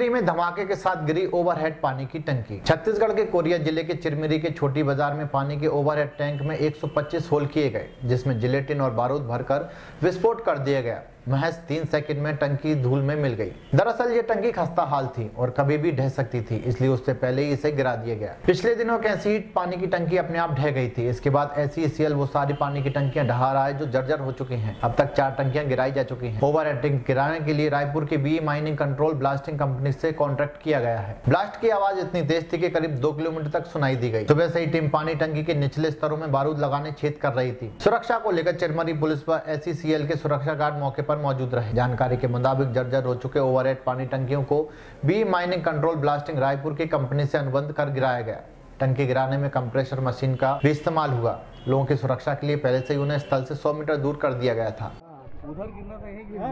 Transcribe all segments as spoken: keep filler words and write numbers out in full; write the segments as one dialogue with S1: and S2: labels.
S1: चिरमिरी में धमाके के साथ गिरी ओवरहेड पानी की टंकी। छत्तीसगढ़ के कोरिया जिले के चिरमिरी के छोटी बाजार में पानी के ओवरहेड टैंक में एक सौ पच्चीस होल किए गए, जिसमें जिलेटिन और बारूद भरकर विस्फोट कर दिया गया। महज तीन सेकंड में टंकी धूल में मिल गई। दरअसल ये टंकी खस्ता हाल थी और कभी भी ढह सकती थी, इसलिए उससे पहले ही इसे गिरा दिया गया। पिछले दिनों कैसी ही पानी की टंकी अपने आप ढह गई थी। इसके बाद ऐसी ही सीएल वो सारी पानी की टंकियां ढहा रहा है जो जर्जर हो चुकी हैं। अब तक चार टंकियां गिराई जा चुकी हैं। ओवरहेड टैंक गिराने के लिए रायपुर के B mining control blasting company से कॉन्ट्रैक्ट किया गया है। ब्लास्ट की आवाज इतनी तेज थी कि करीब दो किलोमीटर तक सुनाई दी गई। सुबह से ही टीम पानी टंकी के निचले स्तरों में बारूद लगाने छेद कर रही थी। सुरक्षा को लेकर चिरमिरी पुलिस व एस ई सी एल के सुरक्षा गार्ड मौके पर मौजूद रहे। जानकारी के मुताबिक जर्जर हो चुके ओवरहेड पानी टंकियों को B mining control blasting Raipur की कंपनी से अनुबंध कर गिराया गया। टंकी गिराने में कंप्रेसर मशीन का भी इस्तेमाल हुआ। लोगों की सुरक्षा के लिए पहले से ही उन्हें स्थल से सौ मीटर दूर कर दिया गया था।
S2: उधर गिरना था, यहीं गिर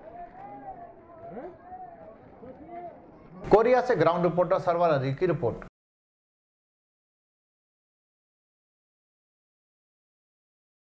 S1: कोरिया से ग्राउंड रिपोर्टर सरवर अली की रिपोर्ट।